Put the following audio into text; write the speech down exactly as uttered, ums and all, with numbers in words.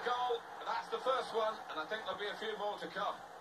goal. That's the first one, and I think there'll be a few more to come.